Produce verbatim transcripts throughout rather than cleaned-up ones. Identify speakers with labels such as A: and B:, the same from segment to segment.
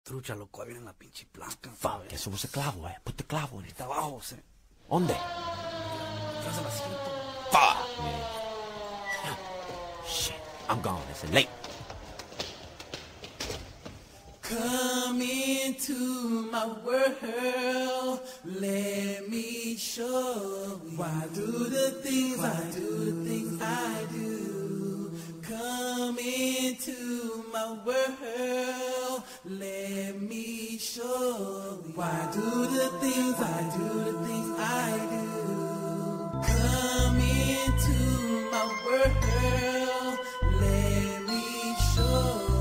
A: Trucha, loco, ahí viene la pinche placa.
B: Fuck, que subo ese clavo, eh. Ponte clavo en
A: Está abajo, se.
B: ¿Dónde?
A: Atrás del asiento.
B: Fuck, man. Shit, I'm gone. It's late.
C: Come into my world, let me show you why do the things why I do the things I do. Come into my world, let me show you why do the things I do the things I do. Come into my world, let me show you.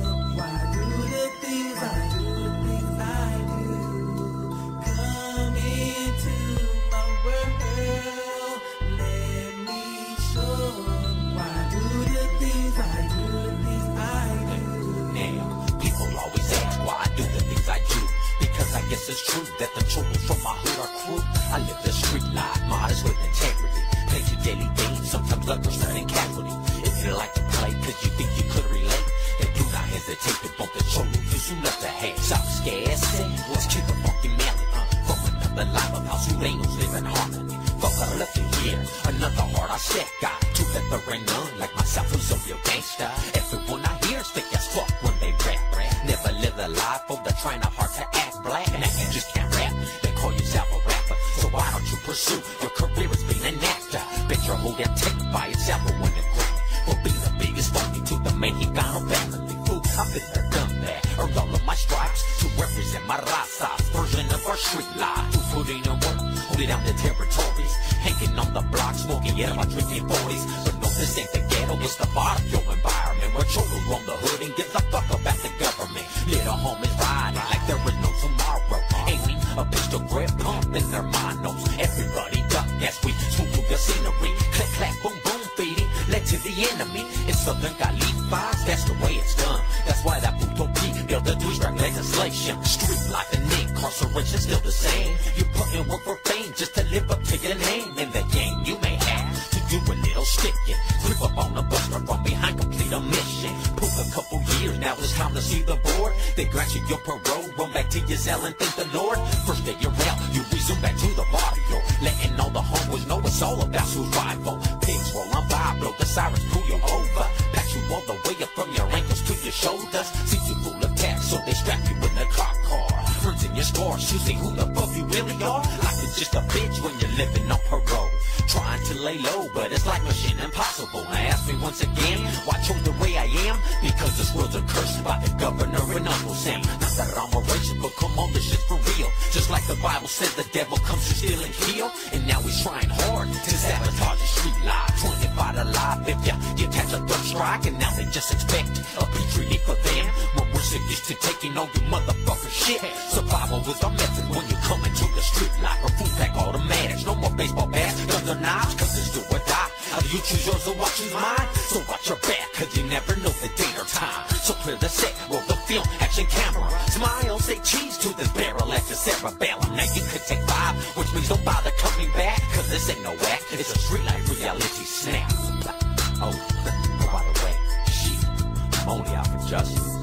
B: It's true that the children from my hood are cruel. I live the street life, modest with integrity. Paid your daily gains, sometimes lovers turning casualty. If you like to play, cause you think you could relate, then do not hesitate to bump the cholo, cause you love to hate. South scared, say, let's keep a funky melody. Uh, from another life of how Sureños live in harmony. Fuck, I left it here, another heart I set. Got two that there ain't none like myself, who's a real gangster. Everyone I hear is fake as fuck when they rap. Never live the life of the trying to hard to act black. Now you just can't rap, they call yourself a rapper. So why don't you pursue your career as being an actor? Bet your whole damn tape by itself will win a Grammy for being the biggest phony to the Mexicano family. Fool, I've been there, done that, earned all of my stripes to represent my raza's version of our street life. To put in a work, hold it down the territories, hanging on the block, smoking yerba, drinking forties. But no, this ain't the ghetto, it's the barrio environment where children roam the hood and give a fuck about the government. Little homies riding like there is no tomorrow, aiming a pistol grip pump in their manos. Everybody duck as we swoop through the scenery. Click, clack, boom, boom, feeding, led to the enemy. In Southern California, that's the way it's done. That's why that Puto P built the three-strike legislation. Street life and incarceration still the same. You put in work for fame just to live up to your name. In the game you may have to do a little sticking. Creep up on the bus from behind, complete a mission. Prove a couple years, now it's time to see the board. They grant you your parole, run back to your cell and thank the Lord. First day you're out, you resume back to the barrio, letting all the homeboys know it's all about survival. Pigs roll on by, blow the sirens, pull you over, pack you all the way up from your ankles to your shoulders. See you full of tax, so they strap you in the cop car. Friends in your scores, you see who the fuck you really are. Life is just a bitch when you're living on parole. Trying to lay low, but it's like mission impossible. Now ask me once again, why I chose the way I am? Because this world's a curse by the governor and Uncle Sam. Not that I'm a racist, but come on, this shit's for real. Just like the Bible says, the devil comes to steal and kill. And now he's trying hard to sabotage the street life. twenty-five alive if ya, you catch a third strike. And now they just expect a peace relief for them. When we're sick used to taking all your motherfucker shit. Survival is our method when you come into the street life. Or food pack automatics, no more baseball bats, guns or knives, cause it's do or die. Either you choose yours or watch choose mine. So watch your back, cause you never know the date or time. So clear the set, roll the film, action camera. Smile, say cheese to this barrel at your cerebellum. Now you could take five, which means don't bother coming back, cause this ain't no act, it's a street life reality snap. Oh, by the way, shit, I'm only out for justice.